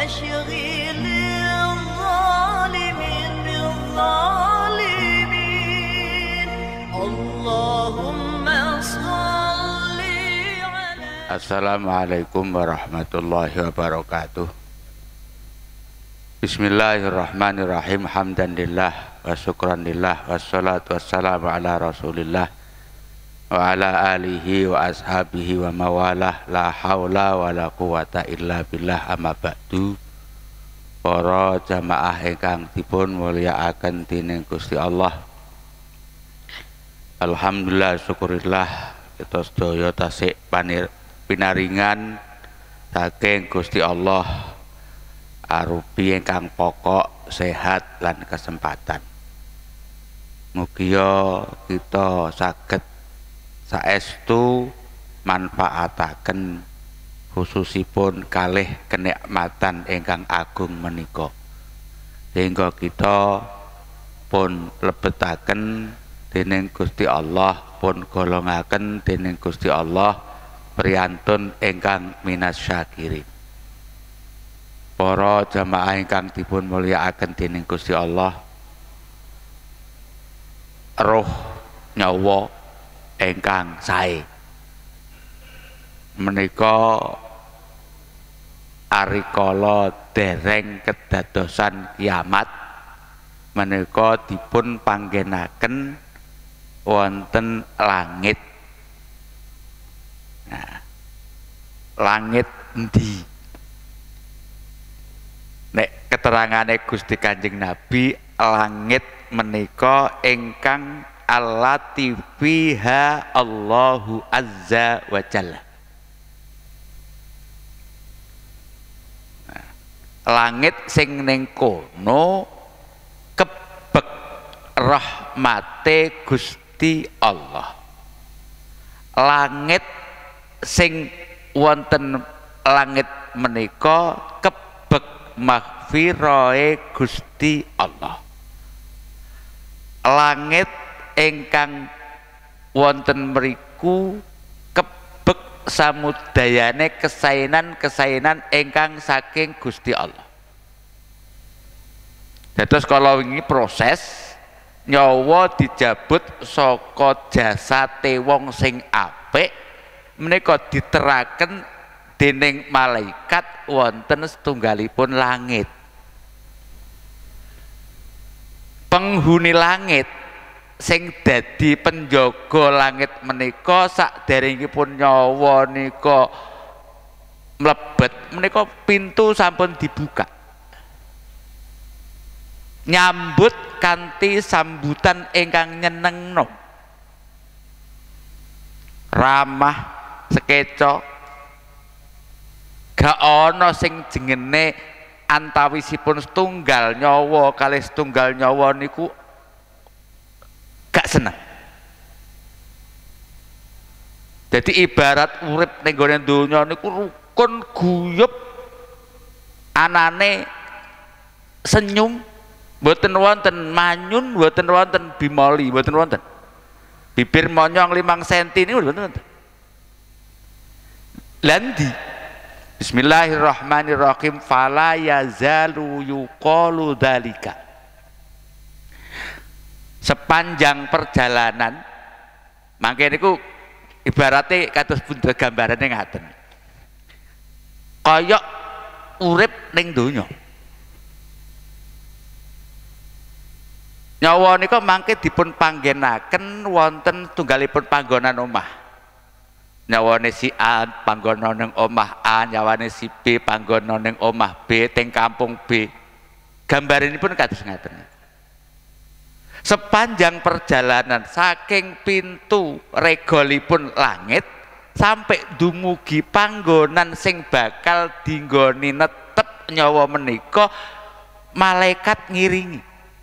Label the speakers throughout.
Speaker 1: وأشغل الظالمين بالظالمين اللهم صل على.
Speaker 2: Assalamualaikum warahmatullahi wabarakatuh. Bismillahirrahmanirrahim. Hamdanillah wa syukranillah wassalatu wassalamu ala rasulillah wa ala alihi wa ashabihi wa mawalah. La haula wa la quwata illa billah. Amma ba'du. Para jamaah ingkang dipun mulyakaken dening Gusti Allah, alhamdulillah syukurillah kita sedaya tasik pinaringan saking Gusti Allah arupi ingkang pokok sehat lan kesempatan. Mugia kita saged saestu manfaataken khususipun kalih kenikmatan ingkang agung menika, sehingga kita pun lebetaken dening Gusti Allah, pun golongaken dening Gusti Allah priyantun ingkang minasyakirin. Para jamaah ingkang dipun mulyakaken dening Gusti Allah, roh nyawa ingkang sae menika arikala dereng kedadosan kiamat menika dipun panggenaken wonten langit. Nah, langit endi? Nek keterangane Gusti Kanjeng Nabi, langit menika ingkang allati fiha Allahu azza wa jalla. Nah, langit sing ning kono kebek rahmate Gusti Allah. Langit sing wonten langit menika kebek maghfirahe Gusti Allah. Langit ingkang wonten mriku kebek samudayane kesainan-kesainan ingkang saking Gusti Allah. Dados kala wingi proses nyawa dijabut saka jasate wong sing apik menika diteraken dening malaikat wonten setunggalipun langit. Penghuni langit sing dadi penjaga langit menika saderengipun nyawa nika mlebet menika pintu sampun dibuka, nyambut kanthi sambutan ingkang nyenengno, ramah, sekeca. Gak ana sing jengene antawisipun setunggal nyawa kalih setunggal nyawa niku gak seneng. Jadi ibarat urip ning gone donya niku rukun guyub, anane senyum, mboten wonten manyun, mboten wonten bimoli, mboten wonten. Bibir monyong 5 cm niku mboten wonten. Landi Bismillahirrahmanirrahim. Fala yazalu yuqalu dzalika. Sepanjang perjalanan mangke niku ibarate kados pundhut gambarane ngaten. Kaya urip ning donya. Nyawa nika mangke dipun panggenaken wonten tunggalipun panggonan omah. Nyawane si A panggonan ning omah A, nyawane si B panggonan ning omah B teng kampung B. Gambaranipun kados ngaten. Sepanjang perjalanan saking pintu regolipun langit sampai dumugi panggonan sing bakal dinggoni netep nyawa menika, malaikat ngiringi.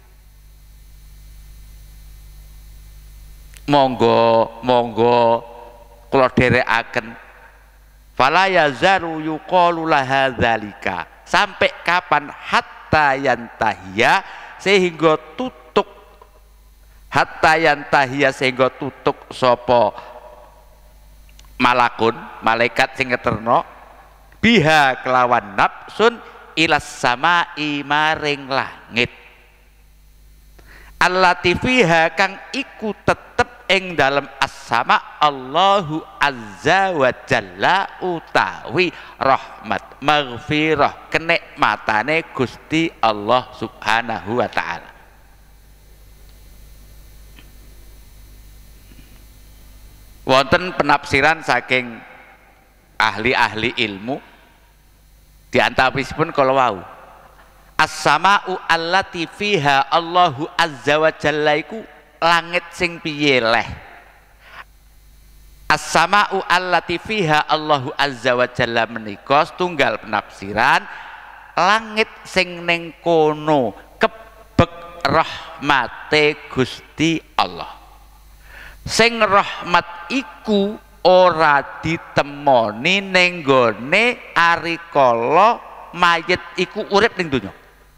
Speaker 2: Monggo kula dherekaken. Fala yazaru yuqalu laha dzalika. Sampai kapan? Hatta yantahiya, sehingga tutuk. Hatta yantahiya, sehingga tutuk sapa malakun, malaikat sing ngeterno biha kelawan nafsun ilas samai maring langit allati fiha kang iku tetep ing dalem as-sama Allahu azza wa jalla utawi rahmat maghfirah kenikmatane Gusti Allah subhanahu wa ta'ala. Wonten penafsiran saking ahli-ahli ilmu di antawisipun kala wau as-sama'u allati fiha Allahu azza wa jalla iku langit sing piye leh. As-sama'u allati fiha Allahu azza wa jalla menika setunggal penafsiran langit sing ning kono kebek rahmate Gusti Allah. Sing rahmat iku ora ditemoni ning gone arikala mayit iku urip ning donya.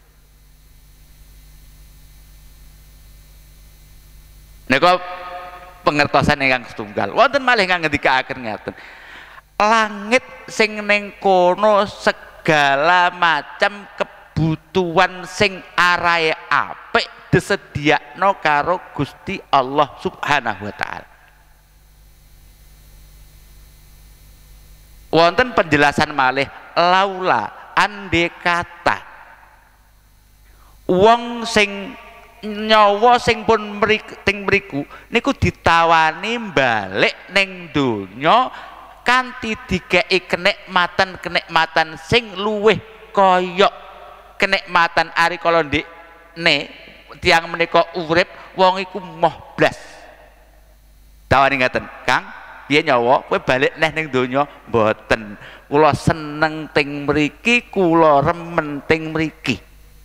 Speaker 2: Nika pengertosan ingkang setunggal. Wonten malih ingkang ngendikaaken ngeten. Langit sing ning kono segala macam kebutuhan sing arahe apik disediakno karo Gusti Allah subhanahu wa ta'ala. Wonten penjelasan malih laula ande kata wong sing nyawa sing pun mriku niku ditawani balik ning donya kanthi dikeki kenikmatan sing luwih kaya kenikmatan ari kala ndekne tiang menika urip wong iku moh blas. Tawani ngaten, Kang, piye nyawa kowe balik neh ning donya mboten. Kula seneng teng mriki, kula remen teng mriki.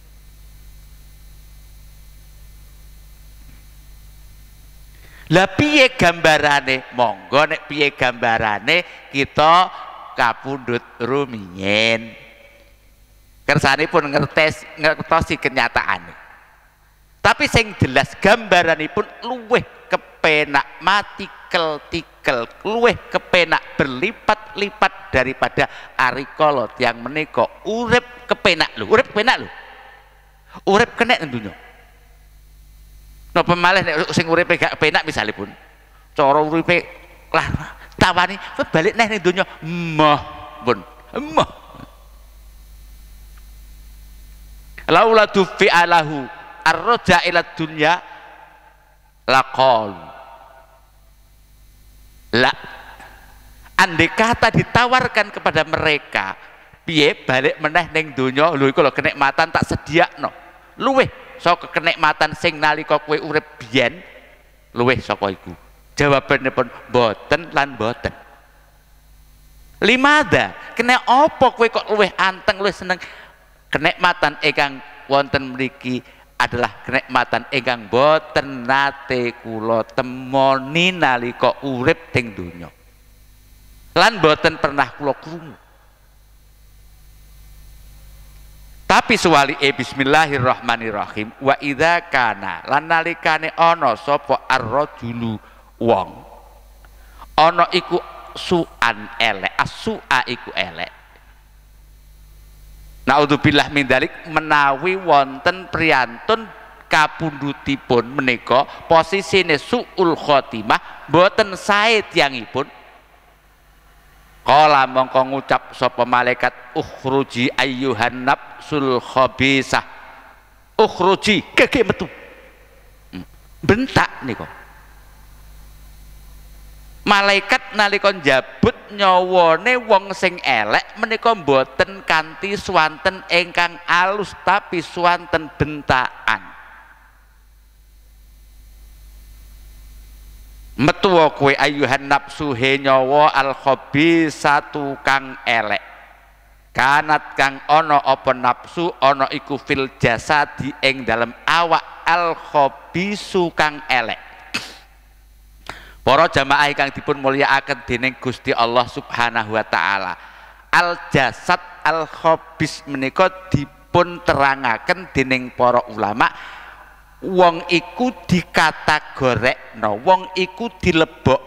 Speaker 2: Lah piye gambarane? Monggo nek piye gambarane kita kapundhut rumiyin. Kersanipun ngertosi kenyataane. Tapi sing jelas gambaranipun luweh kepenak matikel-tikel, luweh kepenak berlipat-lipat daripada arikala tiyang menika urip kepenak lho, urip kepenak lho. Urip kenek ning donya. Napa malih nek sing uripe gak penak misalipun cara uripe lah tawani balik neh ning donya emoh pun emoh. Laula dufi alahu arroja ila dunya laqal la andai kata ditawarkan kepada mereka piye balik meneh ning donya lho iku lho kenikmatan tak sediakno luweh saka kenikmatan sing nalika kowe urip biyen luweh saka iku jawabanipun boten lan boten. Limada kena apa kowe kok luweh anteng luweh seneng kenikmatan ingkang wonten mriki adalah kenikmatan ingkang boten nate kula temoni nalika urip teng donya lan boten pernah kula krungu. Tapi suwali bismillahirrahmanirrahim wa idza kana lan nalikane ana sapa ar-rajulu wong ana iku su'an elek as-su'a iku elek. Naudzubillah min dzalik menawi wonten priyantun kapundhutipun menika posisine su'ul khotimah boten sae tiyangipun kala mongko ngucap sapa malaikat ukhruji ayyuhan nafsul khabisah ukhruji keke metu bentak nika malaikat nalika njabut nyawane wong sing elek menika mboten kanthi swanten ingkang alus tapi swanten bentakan. Metu kowe ayyuhan nafsu he nyawa al khabisatu kang elek. Kanat kang ana apa nafsu ana iku fil jasadi ing dalem awak al khabisu kang elek. Para jamaah ingkang dipun mulyakaken dening Gusti Allah Subhanahu wa taala. Al jasad al khabis menika dipun terangaken dening para ulama wong iku dikategorekno, wong iku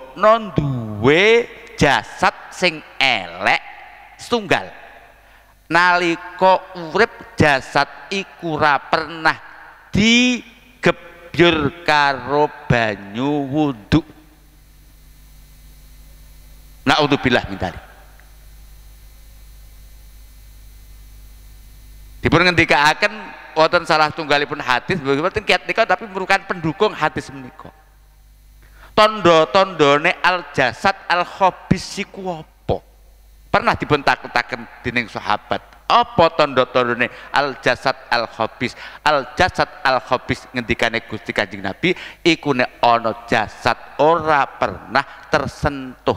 Speaker 2: dilebokno duwe jasad sing elek setunggal. nalika urip jasad iku ora pernah digebyur karo banyu wudu. Naudzubillah min dzalik. Dipun ngendikaaken wonten salah tunggalipun hadis boten kiat nika tapi merupakan pendukung hadis menika. Tondo-tondone al jasad al khabis iku apa? Pernah dipun takutaken dening sahabat. Apa tondo-tondone al jasad al khabis? Al jasad al khabis ngendikane Gusti Kanjeng Nabi iku nek ana jasad ora pernah tersentuh.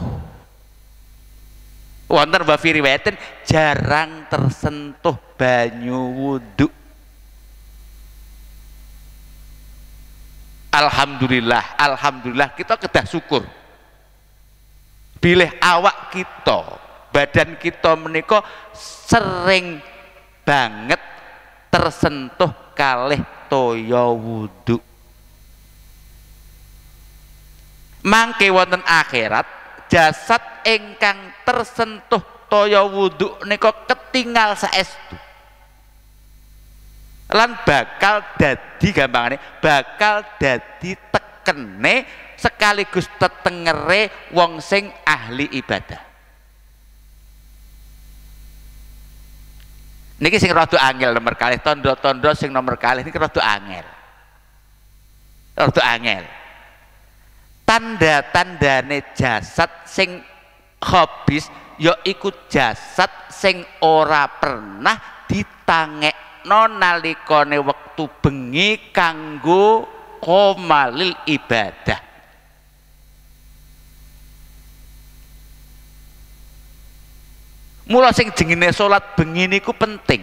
Speaker 2: Wonten wa fi riwayatin jarang tersentuh banyu wudu. Alhamdulillah, alhamdulillah kita kedah syukur. Bilih awak kita, badan kita menika sering banget tersentuh kalih toya wudu. Mangke wonten akhirat jasad ingkang tersentuh toya wudu nika ketingal saestu. Lan bakal dadi gampangane bakal dadi tekene sekaligus tetengere wong sing ahli ibadah. Niki sing rada angel nomor kalih, tondo-tondo sing nomor kalih niki rada angel. Rada angel. Tanda-tandane jasad sing khabis ya iku jasad sing ora pernah ditangekno nalikane wektu bengi kanggo qomalil ibadah. Mula sing jenenge salat bengi niku penting.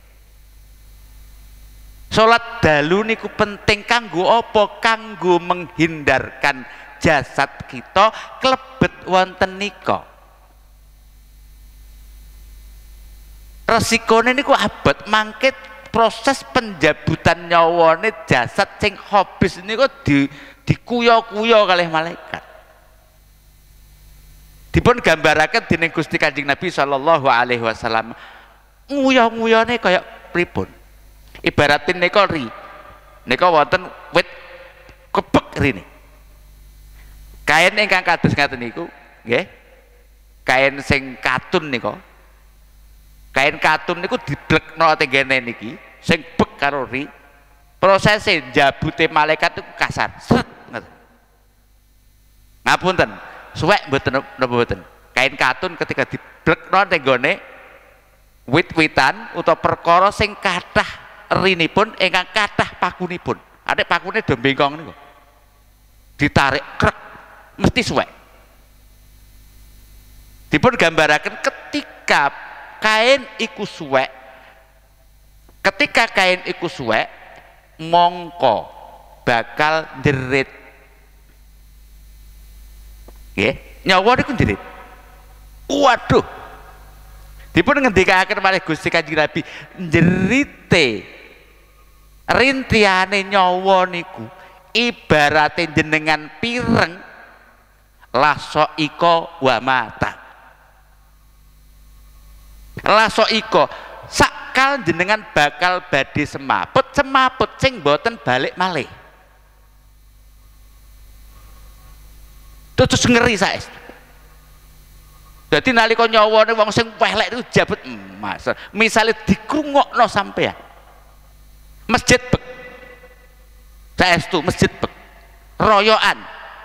Speaker 2: Salat dalu niku penting kanggo apa? Kanggo menghindarkan jasad kita klebet wonten nika. Resikone niku abot mangke proses penjabutan nyawane jasad sing habis niku dikuyo-kuyo kalih malaikat. Dipun gambaraken dening Gusti Kanjeng Nabi sallallahu alaihi wasallam. Nguyo-nguyone kaya pripun? Ibaratin nika ri. Nika wonten wit kebek rene. Kain ingkang kados ngaten niku, nggih. Kain sing katun nika. Kain katun niku diblekno tenggene niki, sing bek karo ri. Prosese njabute malaikat itu kasar. Sret ngoten. Ngapunten, suwek mboten napa mboten. Kain katun ketika diblekno tenggone wit-witan utawa perkara sing kathah rinipun ingkang kathah pakunipun. Adek pakune do bengkong niku. Ditarik krek mesti suwek. Dipun gambaraken ketika kain iku suwek, ketika kain iku suwek mongko bakal njerit. Nggih, nyawa niku njerit. Waduh. Dipun ngendikaken malih Gusti Kanjeng Nabi, njerite rintiane nyawa niku ibarate jenengan pireng laso iko wa mata. Laso iko sakal jenengan bakal badhe semaput sing boten balik malih. Terus ngeri saestu. Dadi nalika nyawane wong sing pelek itu jabut emas. Misale dikrungokno sampean. Masjid bek. Saestu masjid bek. Royokan.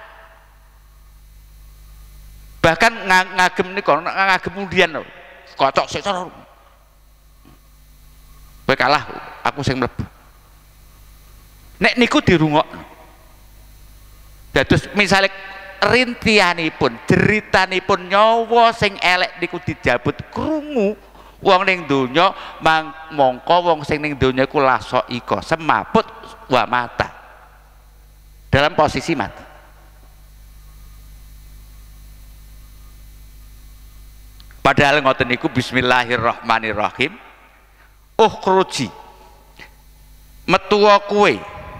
Speaker 2: Bahkan ngagem nika ngagem undian lho. Kocok sik cara. Kowe kalah, aku sing mlebu. Nek niku dirungokno. Dados misale rintianipun, jeritanipun nyawa sing elek niku dijabut krungu wong ning donya mongko wong sing ning donya iku laso iko semaput wa mata. Dalam posisi mati. Padahal ngoten niku bismillahirrahmanirrahim. Ukhruji. Metuwa kowe.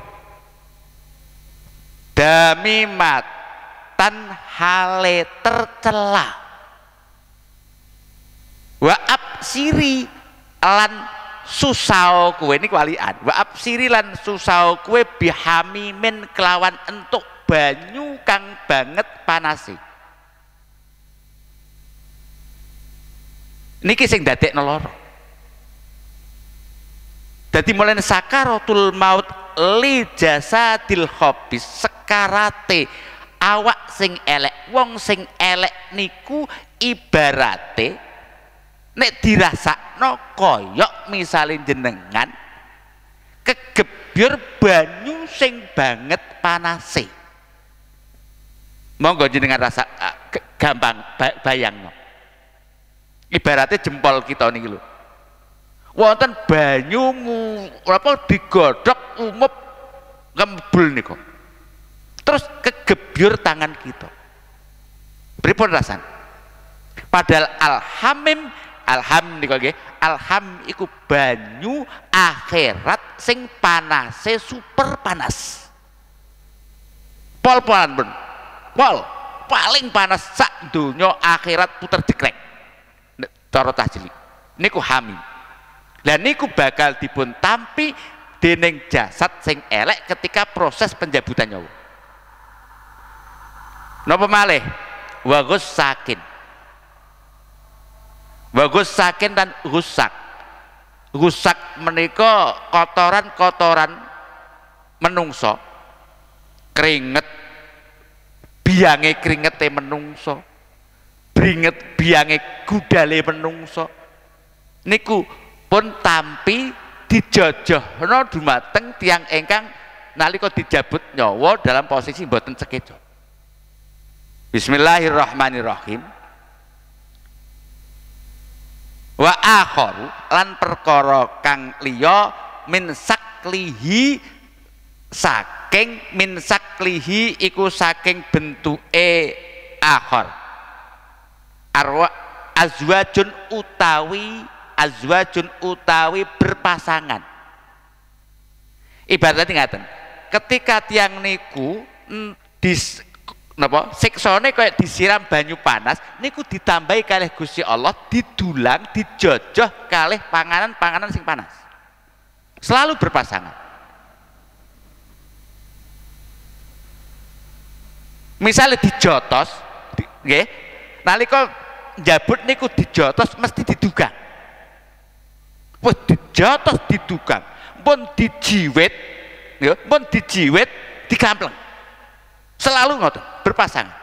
Speaker 2: Damimat tan hale tercela. Wa absiri lan susao kowe niku walian wa absiri lan susao kowe bihamimin kelawan entuk banyu kang banget panase. Niki sing dadekno lara. Dadi mulai sakaratul maut li jasadil khabis, sekarate awak sing elek, wong sing elek niku ibarate nek dirasakno koyok misalnya jenengan kegebyur banyu sing banget panase. Monggo jenengan rasa gampang bayangno. Ibaratnya jempol kita niki lho. Wonten banyu apa digodhog umup ngembul niku. Terus kegebyur tangan kita. Pripun rasane? Padahal alham niku nggih, alham iku banyu akhirat sing panase super panas. Pol-polan pun. Pol paling panas sak donya akhirat puter jekrek. Cara tahjili niku hamim. Lah niku bakal dipun tampi dening jasad sing elek ketika proses pencabutan nyawa. Napa malih? Wagus sakin. Wagus sakin dan rusak. Rusak menika kotoran-kotoran menungso. Keringet biange keringete menungso. Bringet biange gudale menungso niku pun tampi dijojohna dumateng tiyang ingkang nalika dijabut nyawa dalam posisi mboten sekeca. Bismillahirrahmanirrahim. Wa akharu lan perkara kang liya min saklihi saking min saklihi iku saking bentuke akhar. Arwa azwajun utawi berpasangan. Ibaratnya ngaten, ketika tiang niku siksane kayak disiram banyu panas niku ditambahi kalih Gusti Allah, didulang dijojoh kalih panganan sing panas. Selalu berpasangan. Misalnya dijotos nggih, nalika njabut niku dijotos mesti didugang. Wis dijotos didugang, pun dijiwit, ya, pun dijiwit digampleng. Selalu ngoten, berpasangan.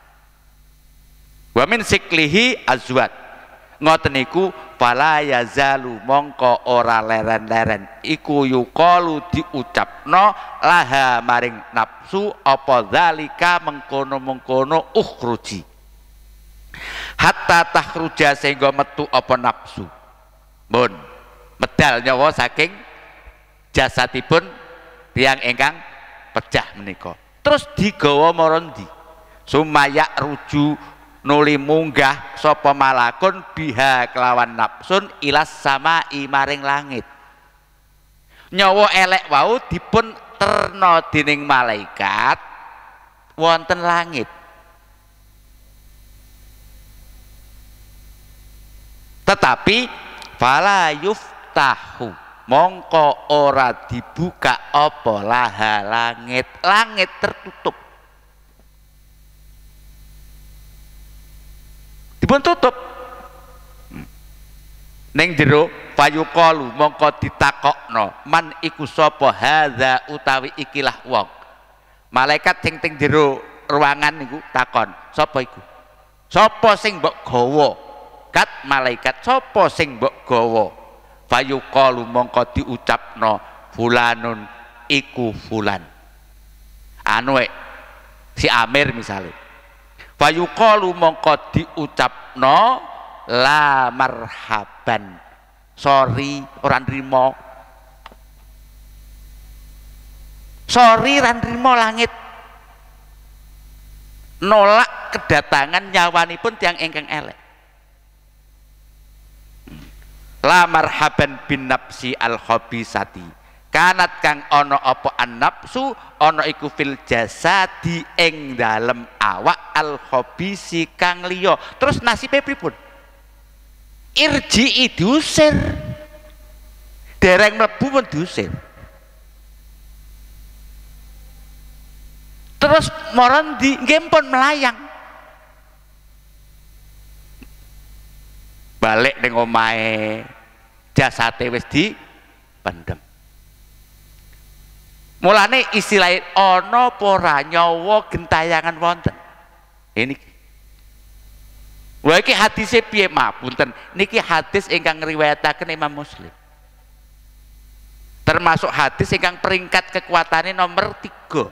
Speaker 2: Wa min siklihi azwat. Ngoten niku fala yazalu mongko ora leren-leren iku yuqalu diucapno laha maring nafsu apa zalika mengkono-mengkono ukhruji. Hatta takhruja sehingga metu apa nafsu mun medal nyawa saking jasadipun tiyang ingkang pecah menika terus digawa marondi sumaya ruju nuli munggah sapa malakun biha kelawan nafsun ilas samai maring langit. Nyawa elek wau dipun terna dening malaikat wonten langit. Tetapi fala yuftahu mongko ora dibuka apa laha langit tertutup, dipun tutup ning jero fayuqalu mongko ditakokno man iku sapa hadza utawi ikilah wong. Malaikat sing teng jero ruangan niku takon sapa iku, sapa sing mbok gawa. Kat malaikat sapa sing mbok gawa. Fayuqalu mongko diucapno fulanun iku fulan. Anu si Amir misalnya. Fayuqalu mongko diucapno la marhaban. Sorry ora nrimo. Sorry ora nrimo langit. Nolak kedatangan nyawanipun tiyang ingkang elek. La marhaban bin nafsi al khabisati kanat kang ono apa an nafsu ono iku fil jasadi ing dalem awak al khabisi kang liya. Terus nasibe pripun? Irji diusir dereng mlebu pun diusir. Terus moron di nggih pun melayang. Balik ning omahe, jasate wis dipendhem. Mulane istilah ana apa ora nyawa gentayangan wonten. Ini lha iki hadise piye mapunten? Niki hadis ingkang ngriwayataken Imam Muslim. Termasuk hadis ingkang peringkat kekuatannya nomor 3.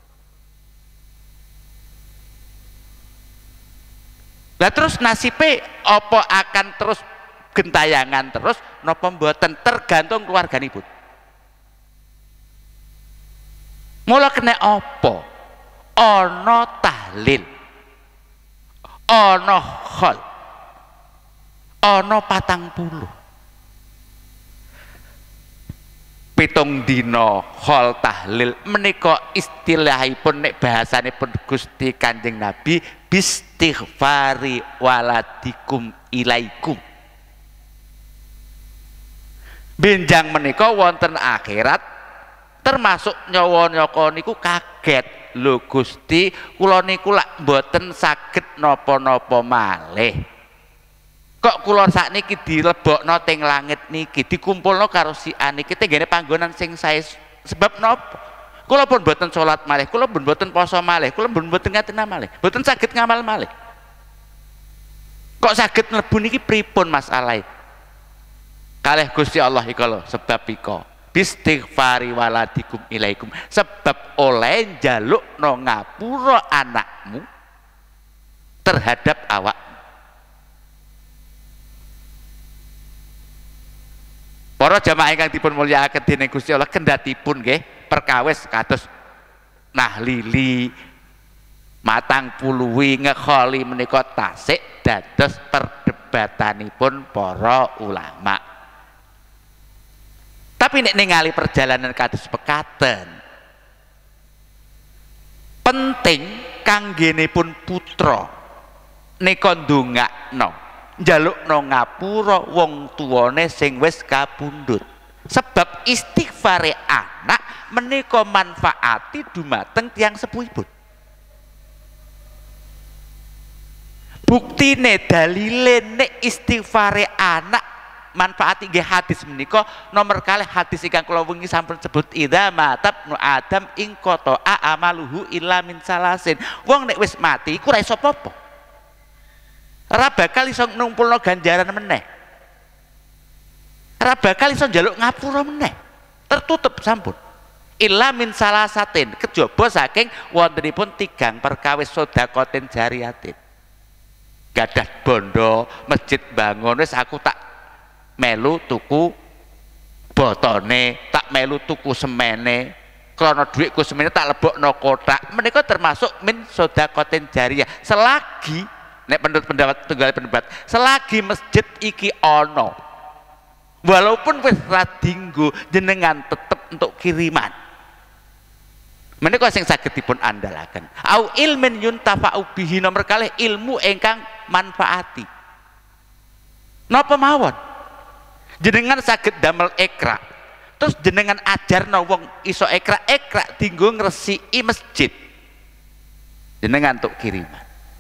Speaker 2: Lah terus nasibe apa akan terus gentayangan terus napa mboten tergantung keluarganipun. Mula kena apa? Ana tahlil, ana khol, ana 40. Pitung dina khol tahlil menika istilahipun nek bahasanipun Gusti Kanjeng Nabi bistighfari waladikum ilaikum. Benjang menika wonten akhirat termasuk nyawa nyaka niku kaget lho Gusti kula niku lak mboten saged napa-napa malih kok kula sakniki dilebokno teng langit niki dikumpulno karo si aniki tenggene panggonan sing sae sebab napa kula pun mboten salat malih kula pun mboten poso malih kula pun mboten ngaten malih mboten saged ngamal malih kok saged mlebu niki pripun masalahe kalih Gusti Allah iki lho sebab ika bistighfari waladikum ilaikum sebab oleh njalukno ngapura anakmu terhadap awak. Para jamaah ingkang dipun mulyakaken dening Gusti Allah kendhatipun nggih perkawis kados nahlili matang puluhi ngekholi menika tasik dados perdebatanipun para ulama. Tapi nek ningali perjalanan kados pekaten penting kanggenipun putra nika ndongakno njalukno ngapura wong tuwane sing wis kapundhut sebab istighfare anak menika manfaati dumateng tiyang sepuhipun. Buktine dalile nek istighfare anak manfaati nggih hadis menika nomor kalih hadis ingkang kula wingi sampun sebut idza matabnu adam ing qata'a amaluhu illa min salasin. Wong nek wis mati iku ora iso apa-apa. Ora bakal iso numpulno ganjaran meneh. Ora bakal iso njaluk ngapura meneh. Tertutup sampun. Illa min salasatin kejaba saking wontenipun 3 perkawis sedekatin jariyatin. Gadah bondo masjid bangun wis aku tak melu tuku botone tak melu tuku semene krana dhuwitku semene tak lebokno kotak menika termasuk min sedekatin jariyah selagi nek menurut pendapat tunggal pendapat selagi masjid iki ana walaupun wis ra dinggo jenengan tetep untuk kiriman menika sing saged dipun andalaken au ilmin yuntafa'u bihi nomor kalih ilmu ingkang manfaati napa mawon jenengan saged damel ekra terus jenengan ajarno wong iso ekra dinggo ngresiki masjid jenengan untuk kiriman.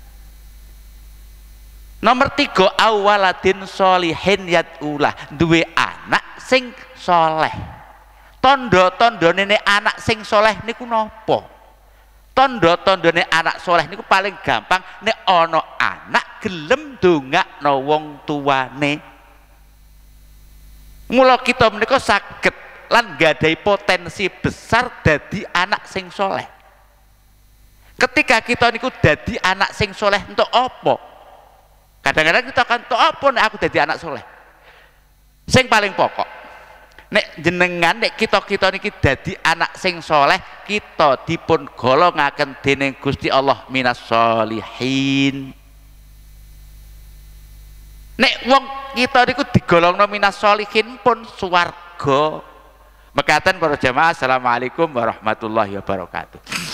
Speaker 2: Nomor 3 awaladin sholihin yad'ulah duwe anak sing soleh. Tondo-tondone nek anak sing soleh niku napa? Tondo-tondone anak soleh niku paling gampang nek ana anak gelem ndongakno wong tuane. Mula kita menika saged lan gadai potensi besar dadi anak sing soleh. Ketika kita niku dadi anak sing soleh untuk apa? Kadang-kadang kita akan untuk apa nek aku dadi anak soleh? Sing paling pokok nek jenengan nek kita niki dadi anak sing soleh kita dipun golongaken dening Gusti Allah minas sholihin. Nek wong kita niku digolongno minas sholihin pun swarga. Mekaten para jamaah, assalamualaikum warahmatullahi wabarakatuh.